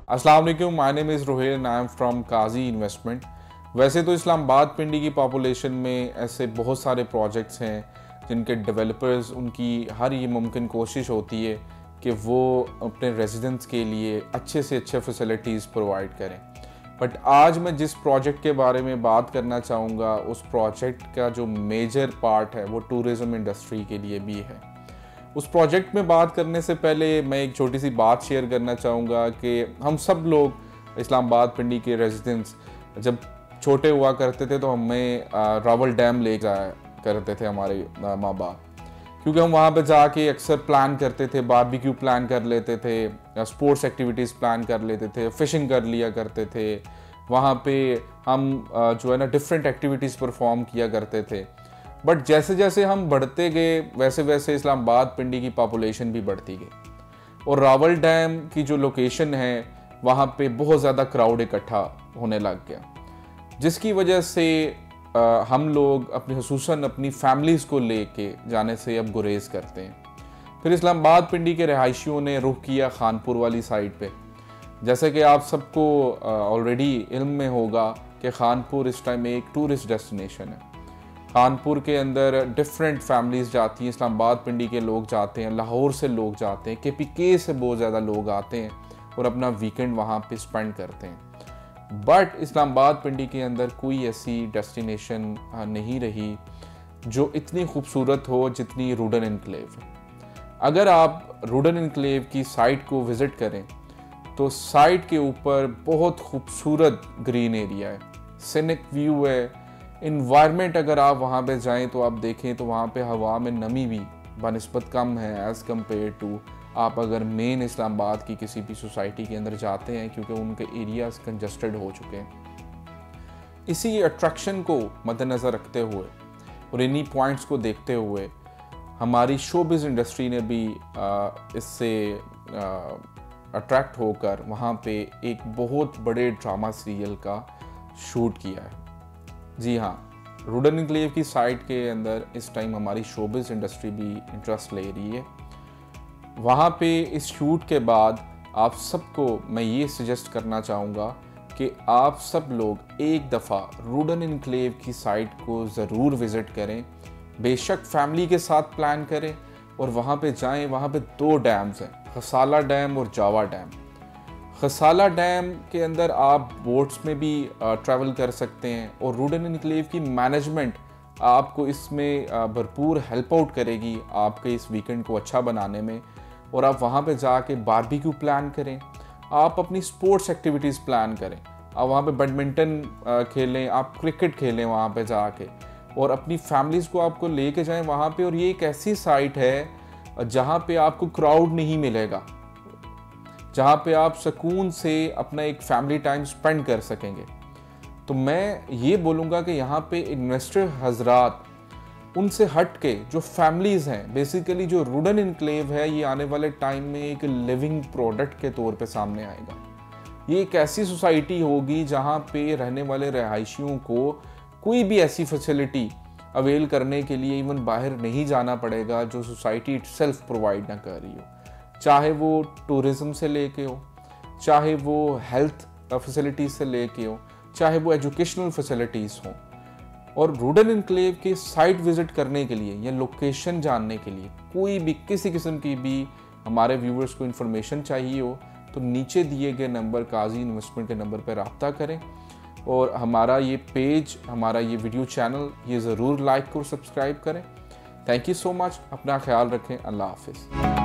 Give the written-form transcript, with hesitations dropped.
अस्सलाम वालेकुम, my name is Rohail and I am from Kazi investment. वैसे तो इस्लामाबाद पिंडी की पॉपुलेशन में ऐसे बहुत सारे प्रोजेक्ट्स हैं जिनके डेवलपर्स उनकी हर ये मुमकिन कोशिश होती है कि वो अपने रेजिडेंट्स के लिए अच्छे से अच्छे फैसिलिटीज़ प्रोवाइड करें। बट आज मैं जिस प्रोजेक्ट के बारे में बात करना चाहूँगा, उस प्रोजेक्ट का जो मेजर पार्ट है वो टूरिज़्म इंडस्ट्री के लिए भी है। उस प्रोजेक्ट में बात करने से पहले मैं एक छोटी सी बात शेयर करना चाहूँगा कि हम सब लोग इस्लामाबाद पिंडी के रेजिडेंट्स जब छोटे हुआ करते थे तो हमें रावल डैम ले जाया करते थे हमारे माँ बाप, क्योंकि हम वहाँ पे जाके अक्सर प्लान करते थे, बारबेक्यू प्लान कर लेते थे, स्पोर्ट्स एक्टिविटीज़ प्लान कर लेते थे, फ़िशिंग कर लिया करते थे। वहाँ पे हम जो है ना डिफरेंट एक्टिविटीज़ परफॉर्म किया करते थे। बट जैसे जैसे हम बढ़ते गए वैसे वैसे इस्लामाबाद पिंडी की पॉपुलेशन भी बढ़ती गई और रावल डैम की जो लोकेशन है वहाँ पे बहुत ज़्यादा क्राउड इकट्ठा होने लग गया, जिसकी वजह से हम लोग हुसूसन अपनी फैमिलीज़ को लेके जाने से अब गुरेज करते हैं। फिर इस्लामाबाद पिंडी के रहायशियों ने रुख किया खानपुर वाली साइड पे। जैसे कि आप सबको ऑलरेडी इल्म में होगा कि खानपुर इस टाइम एक टूरिस्ट डेस्टिनेशन है। खानपुर के अंदर डिफरेंट फैमिलीज़ जाती हैं, इस्लामाबाद पिंडी के लोग जाते हैं, लाहौर से लोग जाते हैं, KPK से बहुत ज़्यादा लोग आते हैं और अपना वीकेंड वहाँ पे स्पेंड करते हैं। बट इस्लामाबाद पिंडी के अंदर कोई ऐसी डेस्टिनेशन नहीं रही जो इतनी खूबसूरत हो जितनी रूडन इनक्लेव है। अगर आप रूडन इनक्लेव की साइट को विज़िट करें तो साइट के ऊपर बहुत खूबसूरत ग्रीन एरिया है, सीनिक व्यू है, इन्वायरमेंट अगर आप वहाँ पे जाएं तो आप देखें तो वहाँ पे हवा में नमी भी बनिस्बत कम है एज़ कम्पेयर टू आप अगर मेन इस्लामाबाद की किसी भी सोसाइटी के अंदर जाते हैं, क्योंकि उनके एरियाज़ कंजस्टेड हो चुके हैं। इसी अट्रैक्शन को मद्देनज़र रखते हुए और इन्हीं पॉइंट्स को देखते हुए हमारी शोबिज़ इंडस्ट्री ने भी इससे अट्रैक्ट होकर वहाँ पे एक बहुत बड़े ड्रामा सीरियल का शूट किया है। जी हाँ, रूडन इनक्लेव की साइट के अंदर इस टाइम हमारी शोबिज़ इंडस्ट्री भी इंटरेस्ट ले रही है। वहाँ पे इस शूट के बाद आप सबको मैं ये सजेस्ट करना चाहूँगा कि आप सब लोग एक दफ़ा रूडन इनक्लेव की साइट को ज़रूर विज़िट करें। बेशक फैमिली के साथ प्लान करें और वहाँ पे जाएं। वहाँ पे 2 डैम्स हैं, खसाला डैम और जावा डैम। खसाला डैम के अंदर आप बोट्स में भी ट्रैवल कर सकते हैं और रूडन इनक्लेव की मैनेजमेंट आपको इसमें भरपूर हेल्प आउट करेगी आपके इस वीकेंड को अच्छा बनाने में। और आप वहाँ पे जाके बारबेक्यू प्लान करें, आप अपनी स्पोर्ट्स एक्टिविटीज़ प्लान करें, आप वहाँ पे बैडमिंटन खेलें, आप क्रिकेट खेलें वहाँ पे जाके और अपनी फैमिलीज़ को आपको लेके जाएं वहाँ पे। और ये एक ऐसी साइट है जहाँ पे आपको क्राउड नहीं मिलेगा, जहाँ पे आप सुकून से अपना एक फैमिली टाइम स्पेंड कर सकेंगे। तो मैं ये बोलूँगा कि यहाँ पे इन्वेस्टर हजरात उनसे हट के जो फैमिलीज़ हैं, बेसिकली जो रूडन इनक्लेव है, ये आने वाले टाइम में एक लिविंग प्रोडक्ट के तौर पे सामने आएगा। ये एक ऐसी सोसाइटी होगी जहाँ पे रहने वाले रहायशियों को कोई भी ऐसी फैसिलिटी अवेल करने के लिए इवन बाहर नहीं जाना पड़ेगा जो सोसाइटी इटसेल्फ प्रोवाइड ना कर रही हो, चाहे वो टूरिज़्म से लेके हो, चाहे वो हेल्थ फैसिलिटीज़ से लेके हो, चाहे वो एजुकेशनल फैसिलिटीज़ हों। और रूडन इनक्लेव के साइट विज़िट करने के लिए या लोकेशन जानने के लिए कोई भी किसी किस्म की भी हमारे व्यूवर्स को इन्फॉर्मेशन चाहिए हो तो नीचे दिए गए नंबर काजी इन्वेस्टमेंट के नंबर पर रब्ता करें और हमारा ये पेज, हमारा ये वीडियो चैनल ये ज़रूर लाइक और सब्सक्राइब करें। Thank you so much. अपना ख्याल रखें। अल्लाह हाफिज़।